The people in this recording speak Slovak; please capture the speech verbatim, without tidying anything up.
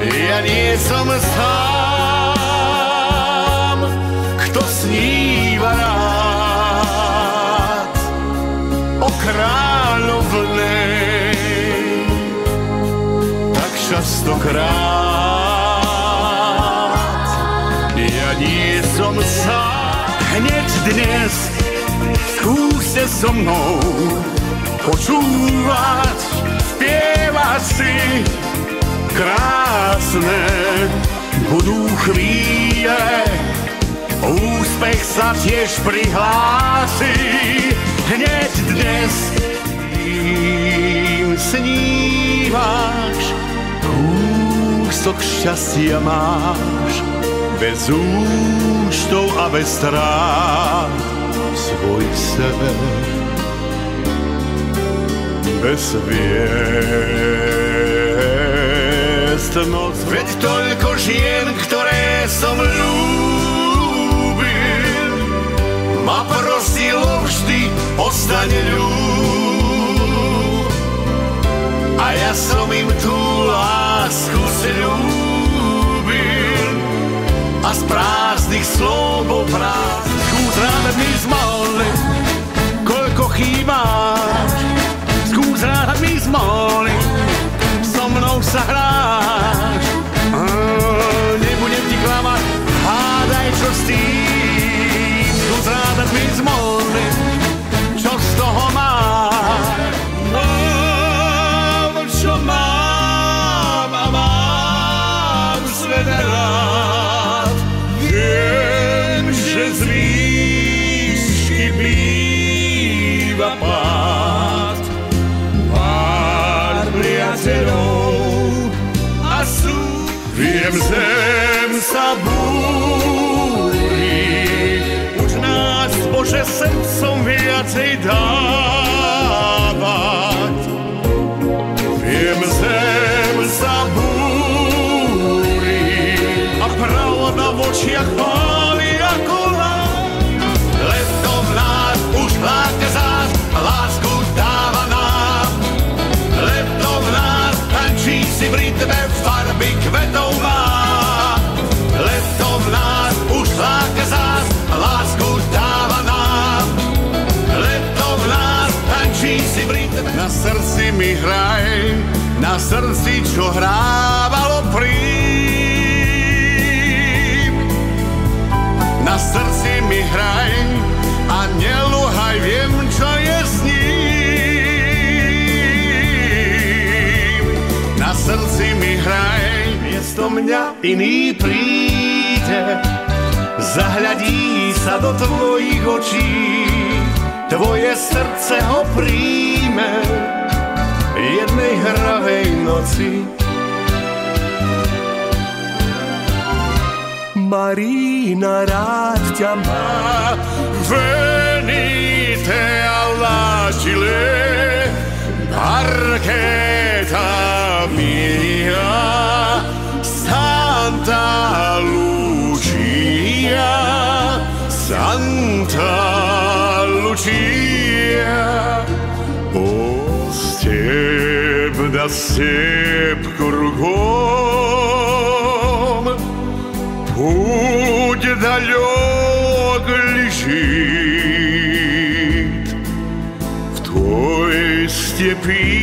Ja nie som sám, kto sníva rád o kráľovnej tak častokrát. Ja nie som sám, hneď dnes skúste so mnou počúvať, spievať si. Krásne budú chvíle, úspech sa tiež prihlási. Hneď dnes tým snívaš, kúsok šťastia máš, bez účtov a bez strát svoj sebe, bez hviezd noc. Veď toľko žien, ktoré som ľúbil, ma prosilo vždy ostaň ľúb. A ja som im tú lásku sľúbil a z prázdnych slov bol prázdny. Skús rád mi zmali, koľko chýbáš. Skús rád mi zmali, so mnou sa hráš. Nebudem ti klamať, hádaj čo s tým. Skús rád mi zmali, čo z toho máš. Mám, čo mám a mám svet rád. Viem, že z výšky býva pád. Pár priateľov a sú. Viem, zem sa búri, už nás, Bože, srdcom viacej dávať. Viem, zem sa búri a pravda v očiach páli ako lás. Leto v nás už hľadne zás, lásku dáva nám. Leto v nás tančí si v rytme, farby kvetov má. Leto v nás už hľadne zás, lásku dáva nám. Leto v nás tančí si v rytme. Na srdci mi hraj, na srdci, čo hrávalo prím. Na srdci mi hraj a nelúhaj, viem, čo je s ním. Na srdci mi hraj, miesto mňa iný príde, zahľadí sa do tvojich očí, tvoje srdce ho príjme jednej hravej noci. Marina, rád ťa má, venite all'agile, parchetta mia, Santa Lucia, Santa Lucia. О, степь да степь кругом, путь далек лежит, в той степи